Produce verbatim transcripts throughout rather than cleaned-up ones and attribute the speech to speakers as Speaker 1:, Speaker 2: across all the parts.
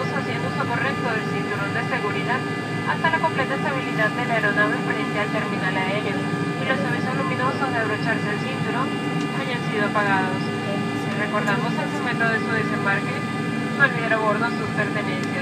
Speaker 1: haciendo uso correcto del cinturón de seguridad hasta la completa estabilidad de la aeronave frente al terminal aéreo y los avisos luminosos de abrocharse el cinturón hayan sido apagados. Si recordamos al momento de su desembarque, no olvidar a bordo sus pertenencias.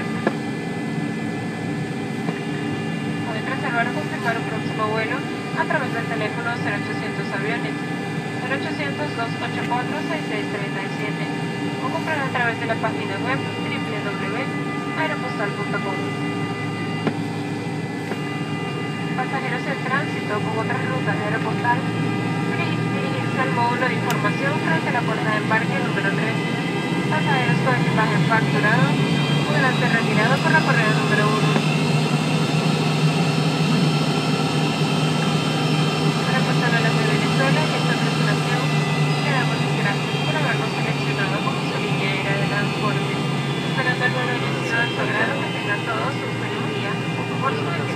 Speaker 1: Pueden reservar o confirmar un próximo vuelo a través del teléfono cero ochocientos aviones, cero ochocientos, dos ocho cuatro, seis seis tres siete o comprar a través de la página web doble u doble u doble u punto aeropostal punto com. Pasajeros en tránsito con otras rutas de Aeropostal, dirigirse al módulo de información frente a la puerta de embarque número tres. Pasajeros con equipaje facturado podrán ser retirados por la correa número uno. Representantes de Venezuela y esta tripulación, le damos las gracias por habernos seleccionado como su línea aérea de transporte. Esperando el vuelo haya sido de su agrado, que tengan todos un feliz día. Por su